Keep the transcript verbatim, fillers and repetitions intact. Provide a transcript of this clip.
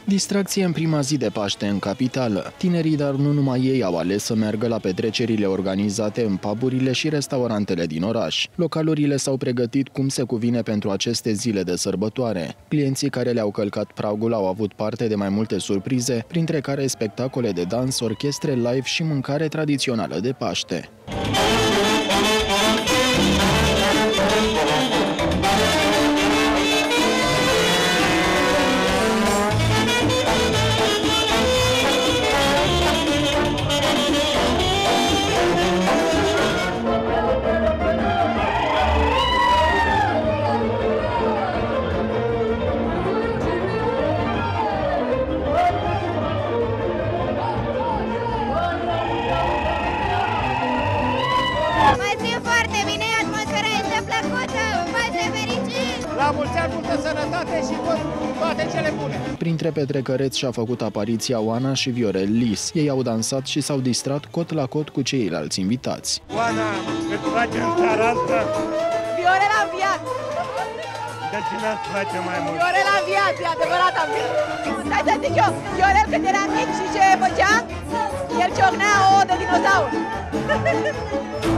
Distracție în prima zi de Paște în capitală. Tinerii, dar nu numai ei, au ales să meargă la petrecerile organizate în puburile și restaurantele din oraș. Localurile s-au pregătit cum se cuvine pentru aceste zile de sărbătoare. Clienții care le-au călcat pragul au avut parte de mai multe surprize, printre care spectacole de dans, orchestre live și mâncare tradițională de Paște. La mulți ani, multă sănătate și tot, toate cele bune! Printre petrecăreți și-a făcut apariția Oana și Viorel Lis. Ei au dansat și s-au distrat cot la cot cu ceilalți invitați. Oana, îți place în seara asta? Viorel a înviat! De cine îți place mai mult? Viorel a înviat, e adevărat a înviat! Stai să zic eu, Viorel când era mic și ce făcea? El ciocnea ouă de dinozaur!